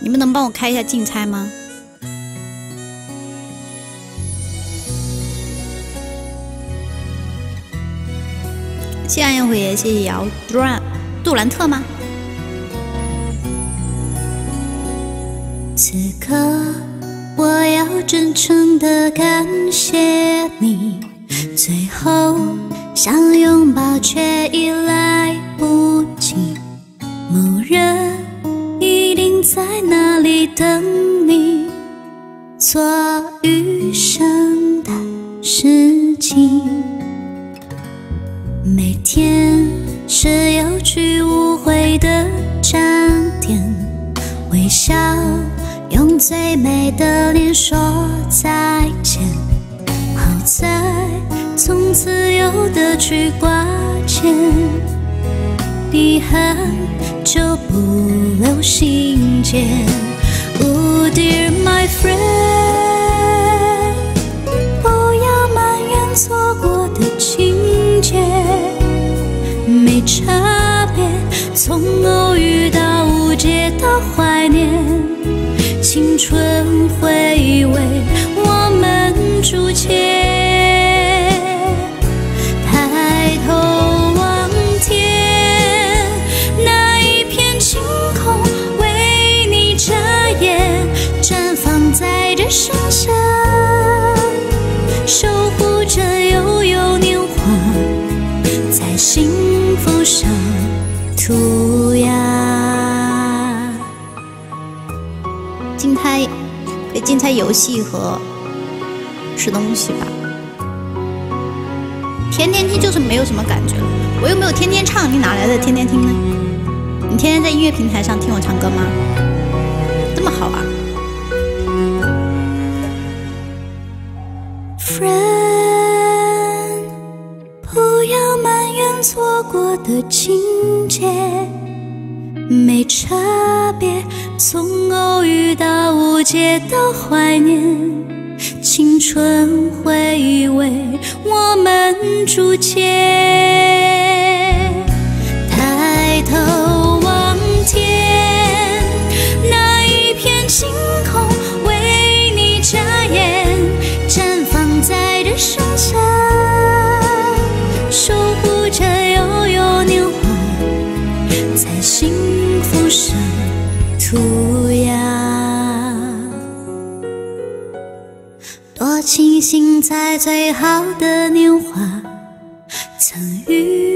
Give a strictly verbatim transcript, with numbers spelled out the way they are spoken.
你们能帮我开一下竞猜吗？谢谢暗夜回爷，谢谢姚杜兰杜兰特吗？ 此刻我要真诚地感谢你，最后想拥抱却已来不及，某人一定在那里等你，做余生的事情。每天是有去无回的站点，微笑用最美的脸说再见，好在从此有得去挂牵，遗憾就不留心间。Oh dear my friend， 不要埋怨错过的情节，没差别，从偶遇到误解到怀念，青春回味我们逐渐。抬头望天，那一片晴空为你眨眼，绽放在这盛夏，守护着悠悠年华，在幸福上涂鸦。 竞猜可以竞猜游戏和吃东西吧。天天听就是没有什么感觉了，我又没有天天唱，你哪来的天天听呢？你天天在音乐平台上听我唱歌吗？这么好啊 Friend， 不要埋怨错过的情节，没差别，从偶遇到误解到怀念，青春回味我们逐渐。抬头望天，那一片晴空为你眨眼，绽放在这盛夏，守护着悠悠年华，在幸福上涂鸦。多庆幸在最好的年华曾遇